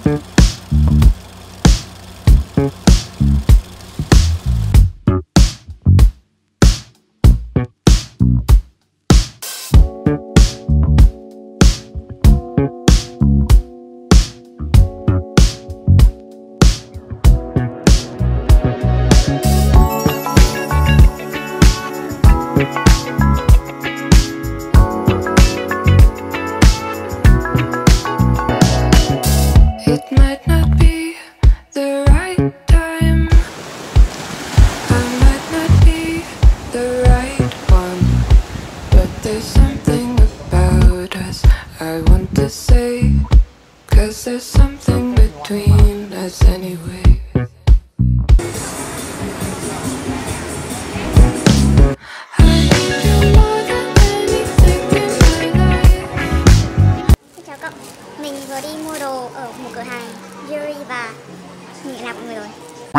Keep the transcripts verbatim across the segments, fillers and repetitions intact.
There's something between us anyway. Xin chào cậu, mình vừa đi mua đồ ở một cửa hàng jewelry và nghỉ làm mọi người rồi.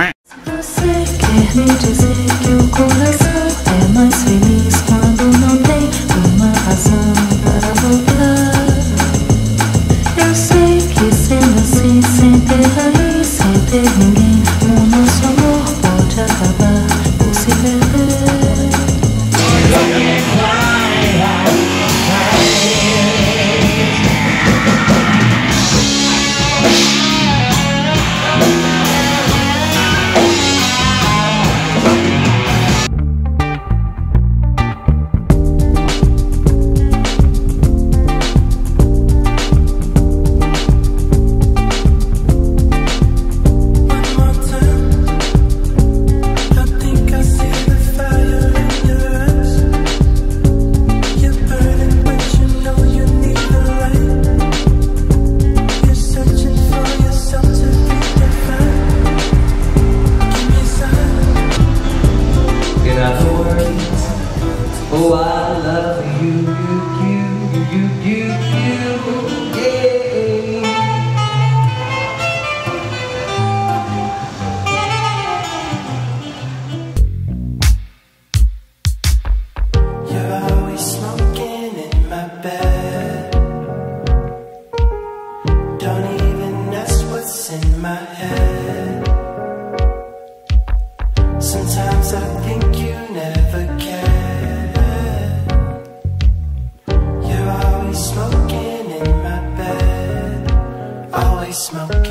Oh, I love you, you, you, you, you, yeah. You're always smoking in my bed. Don't even ask what's in my head. Sometimes I think you never care. Smoking in my bed, always smoking.